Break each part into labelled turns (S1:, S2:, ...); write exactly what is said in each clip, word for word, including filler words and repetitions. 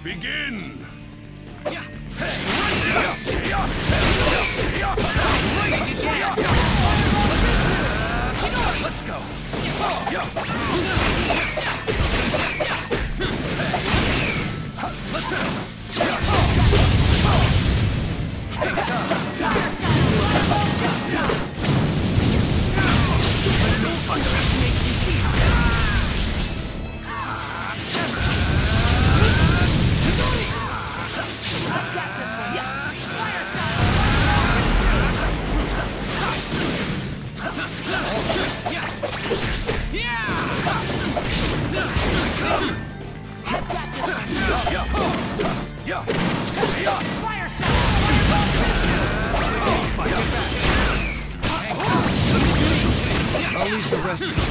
S1: Begin!
S2: Let's go! Let's go! I'll leave the rest to you.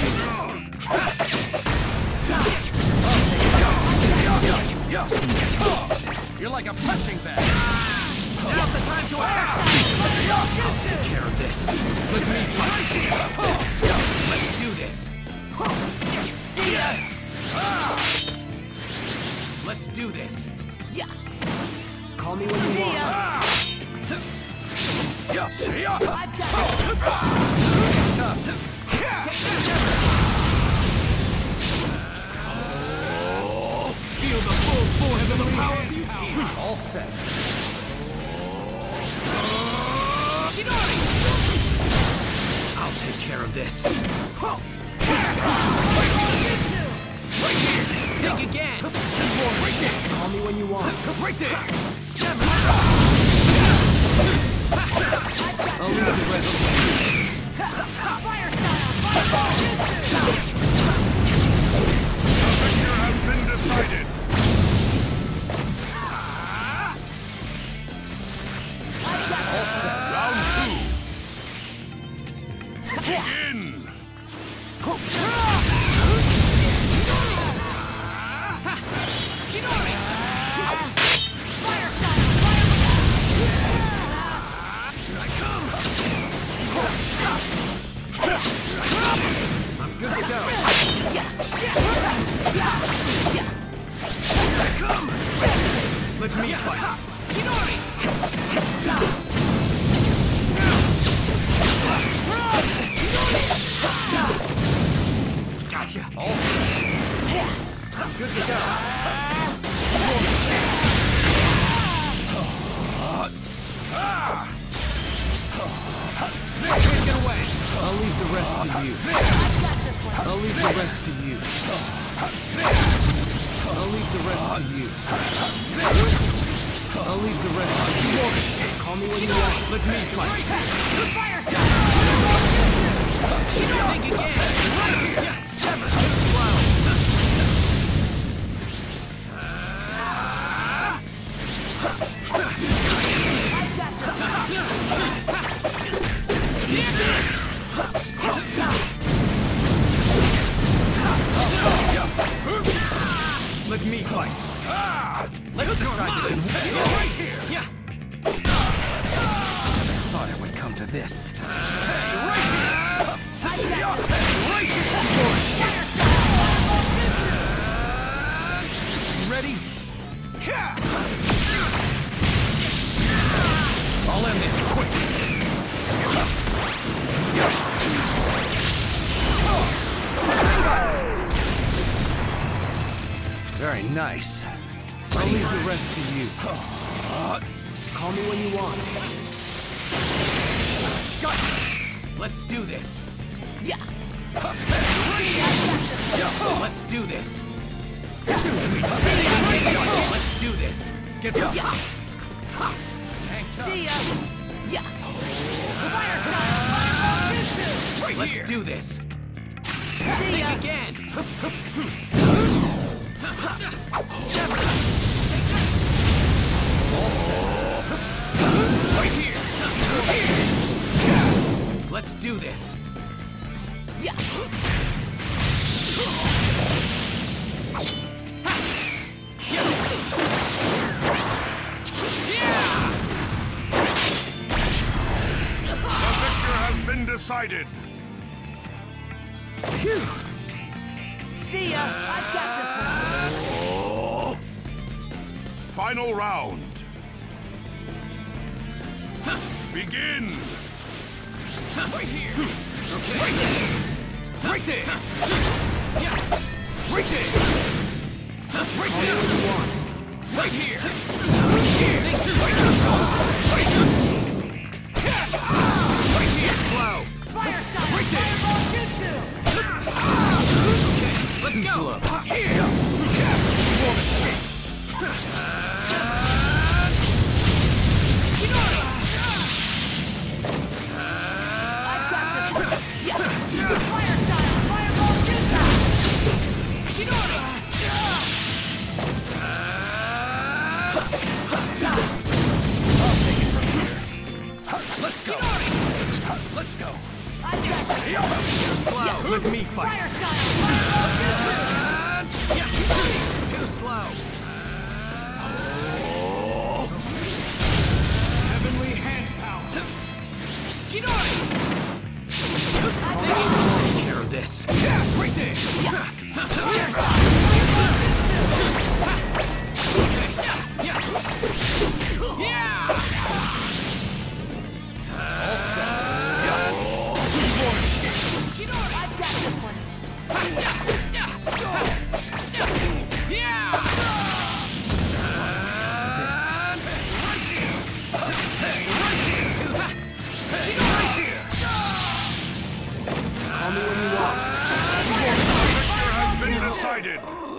S2: You're like a punching bag. Now's the time to attack. I'll take care of this. Look at me fight. Let's do this. See ya. Let's do this. Yeah. Call me when you want. Yeah. See ya. Feel the full force of the power of you. All set. I'll take care of this. Right here. Think again. Right there. Call me when you want. Right there. Seven. I'll leave the rest to you. Fire style.
S1: The victor has been decided. Round two. Begin.
S2: I'm good to go. Let me fight. Gotcha. All I'm good to go. Take it away. I'll leave the rest to you. I'll leave the rest to you. I'll leave the rest to you. I'll leave the rest to you. Call me when you want. Let me fight. Think again. Seven. Slow. Let me fight. Let's decide this in one. Right here. Yeah. Thought it would come to this. Right here. Right here. Ready? I'll end this quick. Very nice. I'll leave the rest to you. Call me when you want. Got it. Let's do this. Yeah. Let's do this. Let's do this. Get up. Yeah. See ya. Yeah. Fire style. Right Let's here. do this. See ya. Think again. Right here. Let's do this. Yeah.
S1: Decided.
S2: Phew. See ya. I've got this one.
S1: Final round. Begin.
S2: Right here. Okay. Right there. Right there. Yeah. Right there. Right there. Right here. Here. Right here. Right here. Right here. Slow.
S3: Fire style.
S2: Right there.
S3: Fireball jutsu.
S2: Okay. Let's go. Slow. Here. Form escape.
S3: Fire style. Fireball jutsu.
S2: I'll take it from here. Let's go. Let's go.
S3: I've got you.
S2: Too slow. Let me fight.
S3: Fire style. Fireball jutsu.
S2: Yeah. Too slow. Heavenly hand power. Chidori! Take care of this. Yeah, right there. Yeah. Yeah. Yeah.
S3: I've got this one.
S2: Yeah.
S1: The victor has been decided.